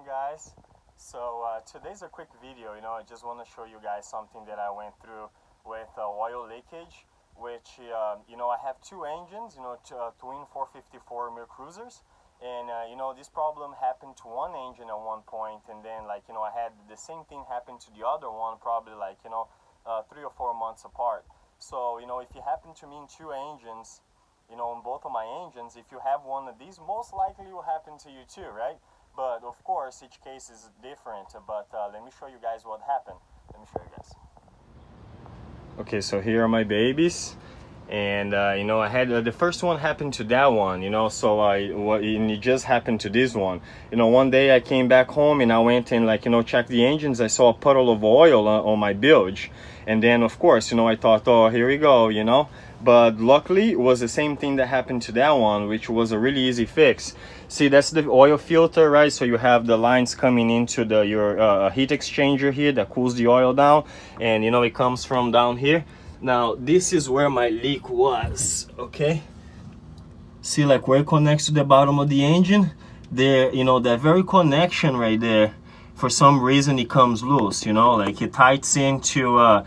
guys. So today's a quick video. I just want to show you guys something that I went through with oil leakage, which I have two engines, twin 454 Mir Cruisers, and this problem happened to one engine at one point, and then I had the same thing happen to the other one, probably 3 or 4 months apart. So if it happened to me in two engines, on both of my engines, if you have one of these, most likely will happen to you too, right? But of course, each case is different. But let me show you guys what happened. Let me show you guys. Okay, so here are my babies, and I had the first one happened to that one, and it just happened to this one. One day I came back home and I went and checked the engines. I saw a puddle of oil on my bilge, and then of course I thought, oh, here we go, but luckily it was the same thing that happened to that one, which was a really easy fix. See, that's the oil filter, right? So you have the lines coming into your heat exchanger here that cools the oil down, and it comes from down here. Now this is where my leak was. Okay, see, where it connects to the bottom of the engine there, that very connection right there, for some reason it comes loose, it tights into a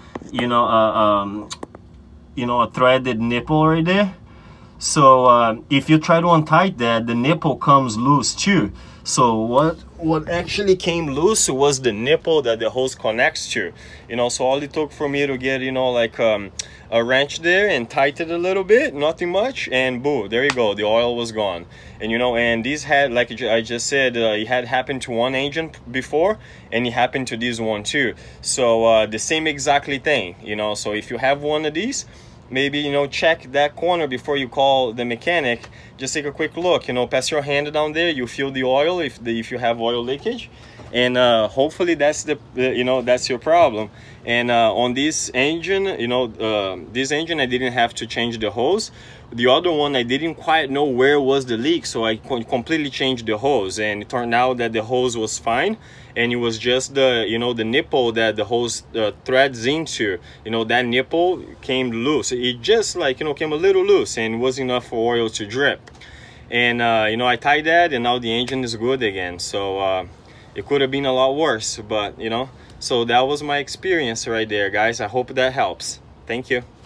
threaded nipple right there. So if you try to untight that, the nipple comes loose too. So what actually came loose was the nipple that the hose connects to. So all it took for me to get a wrench there and tighten it a little bit, nothing much, and boom, there you go, the oil was gone. And and this had, like I just said, it had happened to one engine before, and it happened to this one too. So the same exactly thing. So if you have one of these, maybe check that corner before you call the mechanic. Just take a quick look, pass your hand down there, you feel the oil if you have oil leakage, and hopefully that's that's your problem. And on this engine, this engine I didn't have to change the hose. The other one I didn't quite know where was the leak, so I completely changed the hose, and it turned out that the hose was fine, and it was just the the nipple that the hose threads into. That nipple came loose. It just came a little loose, and was enough for oil to drip. And I tied that, and now the engine is good again. So it could have been a lot worse, but so that was my experience right there, guys. I hope that helps. Thank you.